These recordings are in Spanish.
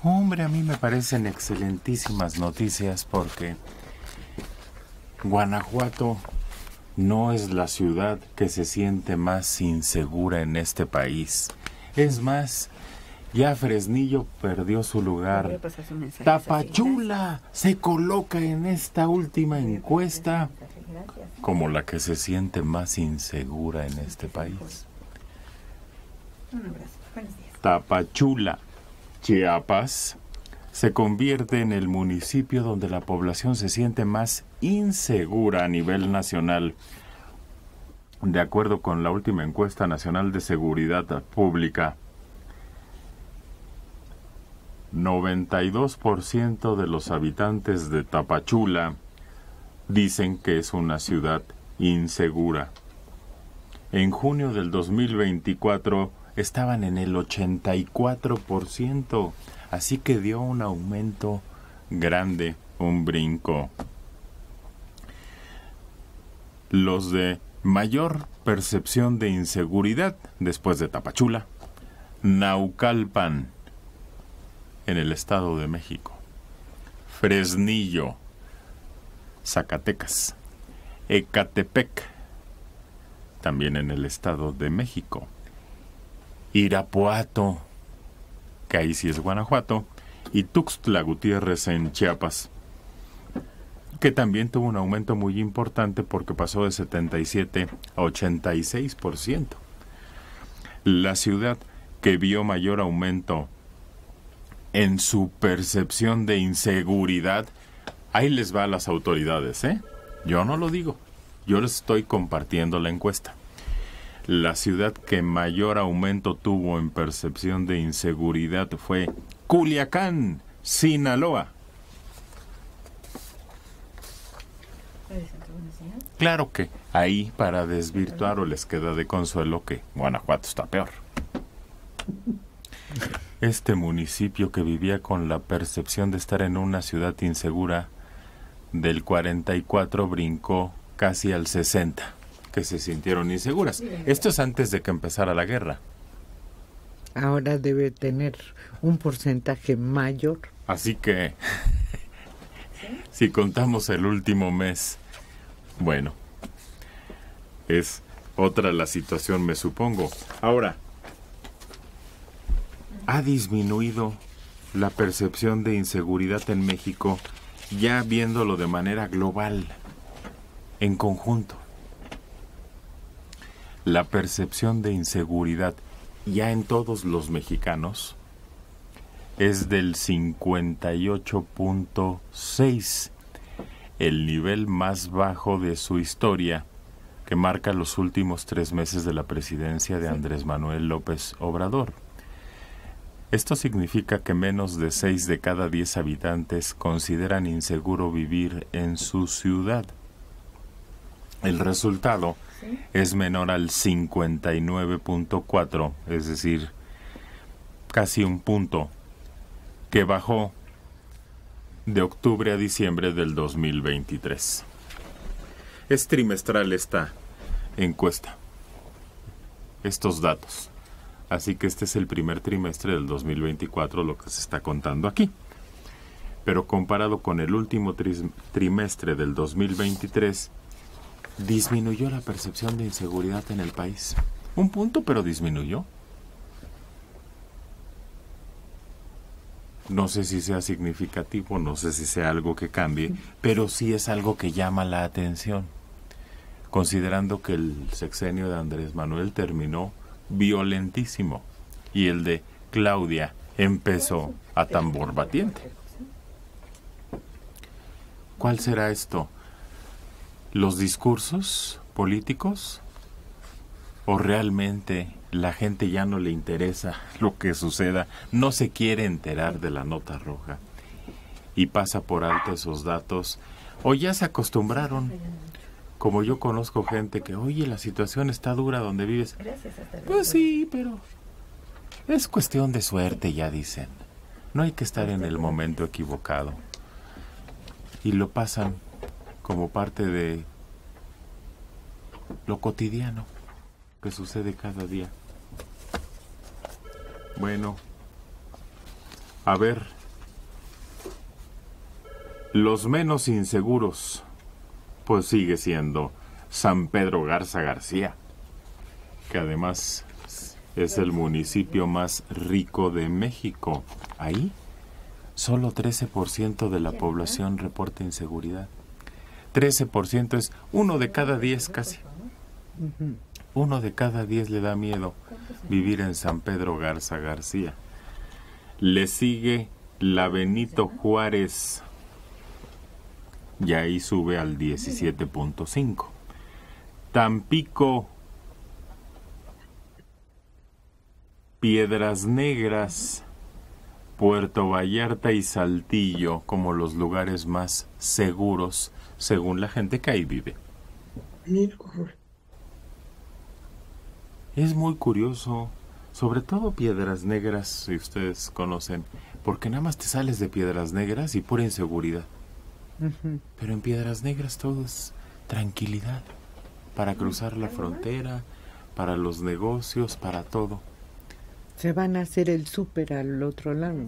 Hombre, a mí me parecen excelentísimas noticias porque Guanajuato no es la ciudad que se siente más insegura en este país. Es más, ya Fresnillo perdió su lugar. Tapachula se coloca en esta última encuesta como la que se siente más insegura en este país. Tapachula, Chiapas, se convierte en el municipio donde la población se siente más insegura a nivel nacional. De acuerdo con la última encuesta nacional de seguridad pública, 92% de los habitantes de Tapachula dicen que es una ciudad insegura. En junio del 2024 estaban en el 84%, así que dio un aumento grande, un brinco. Los de mayor percepción de inseguridad después de Tapachula, Naucalpan, en el Estado de México, Fresnillo, Zacatecas, Ecatepec, también en el Estado de México, Irapuato, que ahí sí es Guanajuato, y Tuxtla Gutiérrez en Chiapas, que también tuvo un aumento muy importante porque pasó de 77 a 86%. La ciudad que vio mayor aumento en su percepción de inseguridad, ahí les va a las autoridades, ¿eh? Yo no lo digo, yo les estoy compartiendo la encuesta. La ciudad que mayor aumento tuvo en percepción de inseguridad fue Culiacán, Sinaloa. Claro que ahí, para desvirtuar, o les queda de consuelo que Guanajuato está peor. Este municipio que vivía con la percepción de estar en una ciudad insegura, del 44 brincó casi al 60, que se sintieron inseguras. Esto es antes de que empezara la guerra. Ahora debe tener un porcentaje mayor. Así que, si contamos el último mes, bueno, es otra la situación, me supongo. Ahora, ha disminuido la percepción de inseguridad en México, ya viéndolo de manera global, en conjunto. La percepción de inseguridad ya en todos los mexicanos es del 58.6, el nivel más bajo de su historia, que marca los últimos 3 meses de la presidencia de Andrés Manuel López Obrador. Esto significa que menos de 6 de cada 10 habitantes consideran inseguro vivir en su ciudad. El resultado es menor al 59.4, es decir, casi un punto, que bajó de octubre a diciembre del 2023. Es trimestral esta encuesta, estos datos. Así que este es el primer trimestre del 2024, lo que se está contando aquí. Pero comparado con el último trimestre del 2023, disminuyó la percepción de inseguridad en el país. Un punto, pero disminuyó. No sé si sea significativo, no sé si sea algo que cambie, pero sí es algo que llama la atención, considerando que el sexenio de Andrés Manuel terminó violentísimo y el de Claudia empezó a tambor batiente. ¿Cuál será esto? ¿Los discursos políticos? ¿O realmente la gente ya no le interesa lo que suceda, no se quiere enterar de la nota roja y pasa por alto esos datos? ¿O ya se acostumbraron? Como yo conozco gente que, oye, la situación está dura donde vives. Pues sí, pero es cuestión de suerte, ya dicen. No hay que estar en el momento equivocado. Y lo pasan como parte de lo cotidiano que sucede cada día. Bueno, A ver, los menos inseguros, pues sigue siendo San Pedro Garza García, que además es el municipio más rico de México. Ahí, solo 13% de la población reporta inseguridad. 13% es 1 de cada 10 casi. 1 de cada 10 le da miedo vivir en San Pedro Garza García. Le sigue la Benito Juárez, y ahí sube al 17.5. Tampico, Piedras Negras, Puerto Vallarta y Saltillo como los lugares más seguros según la gente que ahí vive. Es muy curioso, sobre todo Piedras Negras, si ustedes conocen, porque nada más te sales de Piedras Negras y pura inseguridad. Pero en Piedras Negras todo es tranquilidad, para cruzar la frontera, para los negocios, para todo. Se van a hacer el súper al otro lado.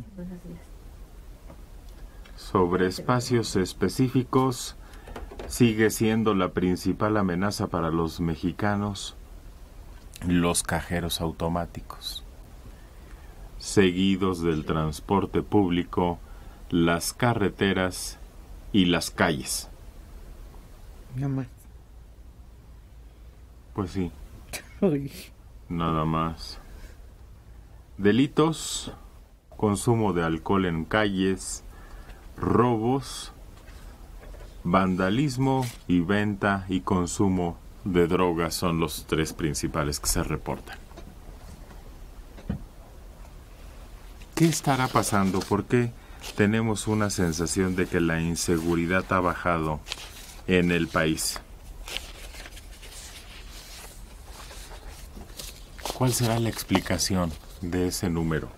Sobre espacios específicos, sigue siendo la principal amenaza para los mexicanos los cajeros automáticos, seguidos del transporte público, las carreteras y las calles. Nada más. Pues sí. Uy. Nada más. Delitos, consumo de alcohol en calles, robos, vandalismo y venta y consumo de drogas son los 3 principales que se reportan. ¿Qué estará pasando? ¿Por qué tenemos una sensación de que la inseguridad ha bajado en el país? ¿Cuál será la explicación de ese número?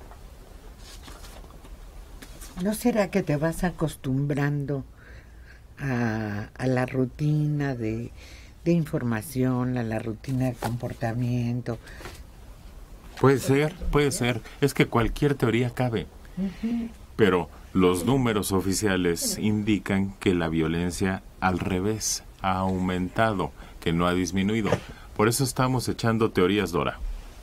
¿No será que te vas acostumbrando a la rutina de información, a la rutina de comportamiento? Puede ser. Es que cualquier teoría cabe. Pero los números oficiales indican que la violencia al revés ha aumentado, que no ha disminuido. Por eso estamos echando teorías, Dora.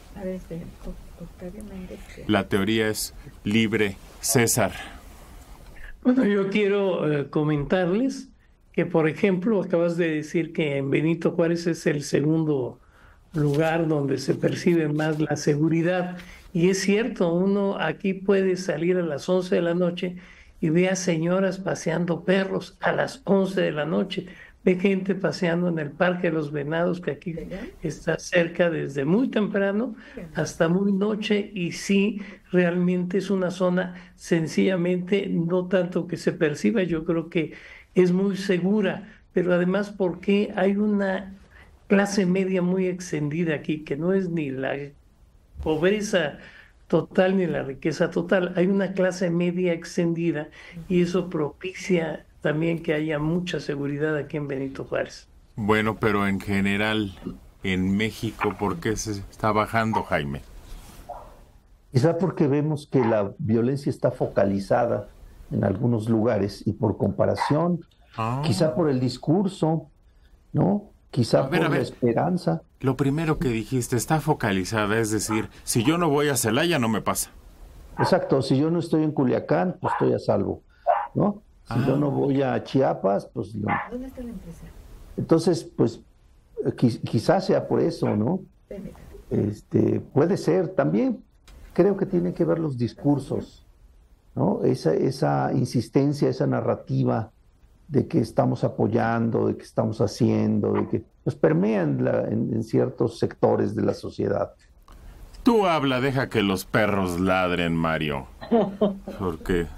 La teoría es libre, César. Bueno, yo quiero comentarles que, por ejemplo, acabas de decir que en Benito Juárez es el segundo lugar donde se percibe más la seguridad. Y es cierto, uno aquí puede salir a las 11 de la noche y ve a señoras paseando perros a las 11 de la noche. Ve gente paseando en el Parque de los Venados, que aquí está cerca desde muy temprano hasta muy noche, y sí, realmente es una zona sencillamente no tanto que se perciba, yo creo que es muy segura, pero además porque hay una clase media muy extendida aquí, que no es ni la pobreza total ni la riqueza total, hay una clase media extendida y eso propicia también que haya mucha seguridad aquí en Benito Juárez. Bueno, pero en general, en México, ¿por qué se está bajando, Jaime? Quizá porque vemos que la violencia está focalizada en algunos lugares y por comparación, quizá por el discurso, ¿no? Quizá por la esperanza. Lo primero que dijiste, está focalizada, es decir, si yo no voy a Celaya, no me pasa. Exacto, si yo no estoy en Culiacán, pues estoy a salvo, ¿no? Si yo no voy a Chiapas, pues no. ¿Dónde está la empresa? Entonces, pues quizás sea por eso, ¿no? Puede ser. También creo que tienen que ver los discursos, ¿no? Esa insistencia, esa narrativa de que estamos apoyando, de que estamos haciendo, de que pues permean en ciertos sectores de la sociedad. Tú habla, deja que los perros ladren, Mario. ¿Por qué?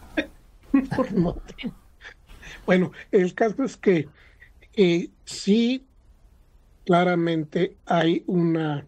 Bueno, el caso es que sí, claramente hay una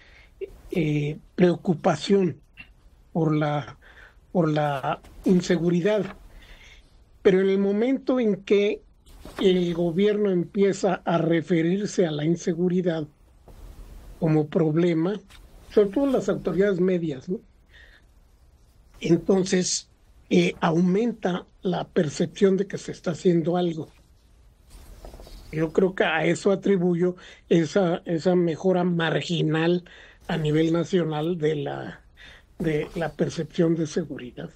preocupación por la inseguridad, pero en el momento en que el gobierno empieza a referirse a la inseguridad como problema, sobre todo las autoridades medias, ¿no? Entonces aumenta la percepción de que se está haciendo algo. Yo creo que a eso atribuyo esa mejora marginal a nivel nacional de la percepción de seguridad.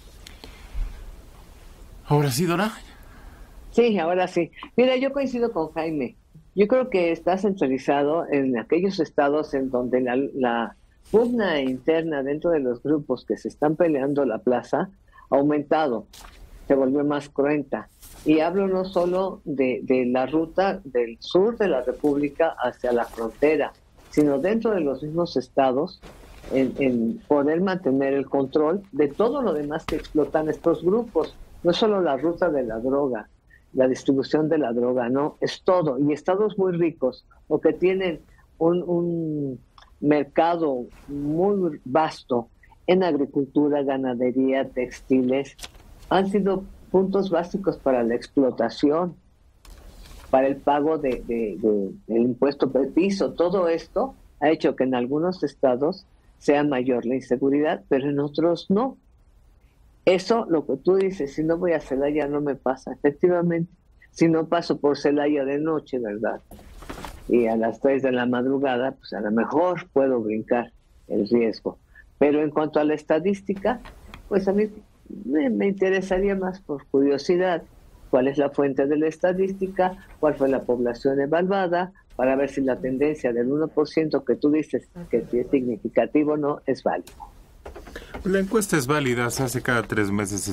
Ahora sí, Dora. Sí, ahora sí. Mira, yo coincido con Jaime. Yo creo que está centralizado en aquellos estados en donde la pugna interna dentro de los grupos que se están peleando la plaza ha aumentado, se volvió más cruenta. Y hablo no solo de la ruta del sur de la República hacia la frontera, sino dentro de los mismos estados, en poder mantener el control de todo lo demás que explotan estos grupos. No es solo la ruta de la droga, la distribución de la droga, no, es todo. Y estados muy ricos o que tienen un mercado muy vasto en agricultura, ganadería, textiles, han sido puntos básicos para la explotación, para el pago del impuesto por piso. Todo esto ha hecho que en algunos estados sea mayor la inseguridad, pero en otros no. Eso, lo que tú dices, si no voy a Celaya no me pasa. Efectivamente, si no paso por Celaya de noche, ¿verdad? Y a las 3 de la madrugada, pues a lo mejor puedo brincar el riesgo. Pero en cuanto a la estadística, pues a mí me interesaría más por curiosidad cuál es la fuente de la estadística, cuál fue la población evaluada, para ver si la tendencia del 1% que tú dices que es significativo o no es válido. La encuesta es válida, se hace cada 3 meses,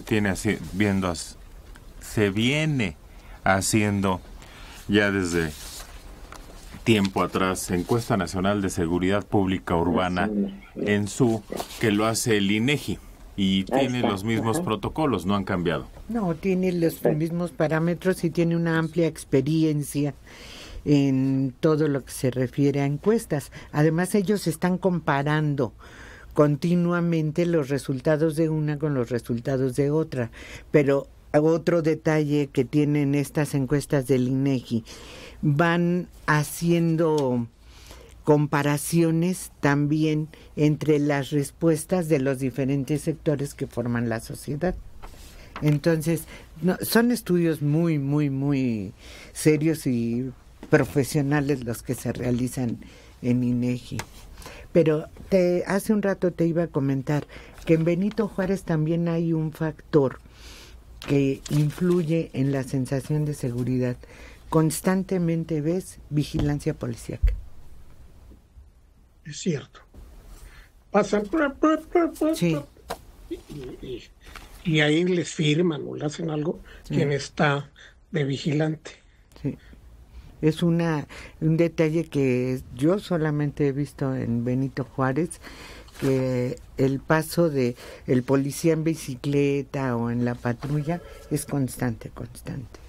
se viene haciendo ya desde tiempo atrás, Encuesta Nacional de Seguridad Pública Urbana, que lo hace el INEGI, y tiene los mismos protocolos, no han cambiado. No, tiene los mismos parámetros y tiene una amplia experiencia en todo lo que se refiere a encuestas. Además, ellos están comparando continuamente los resultados de una con los resultados de otra. Pero otro detalle que tienen estas encuestas del INEGI, van haciendo comparaciones también entre las respuestas de los diferentes sectores que forman la sociedad. Entonces, son estudios muy, muy, muy serios y profesionales los que se realizan en INEGI. Pero hace un rato te iba a comentar que en Benito Juárez también hay un factor que influye en la sensación de seguridad. Constantemente ves vigilancia policíaca. Es cierto. Pasan sí. y ahí les firman o le hacen algo quien está de vigilante. Sí. Es un detalle que yo solamente he visto en Benito Juárez, que el paso de el policía en bicicleta o en la patrulla es constante.